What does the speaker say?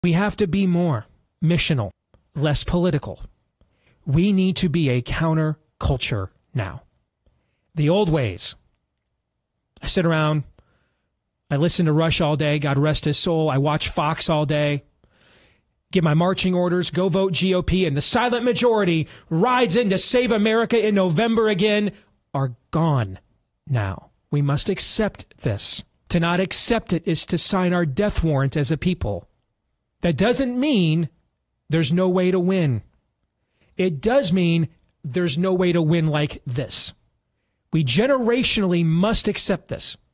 We have to be more missional, less political. We need to be a counterculture now. The old ways. I sit around, I listen to Rush all day, God rest his soul. I watch Fox all day, get my marching orders, go vote GOP, and the silent majority rides in to save America in November again, are gone now. We must accept this. To not accept it is to sign our death warrant as a people. That doesn't mean there's no way to win. It does mean there's no way to win like this. We generationally must accept this.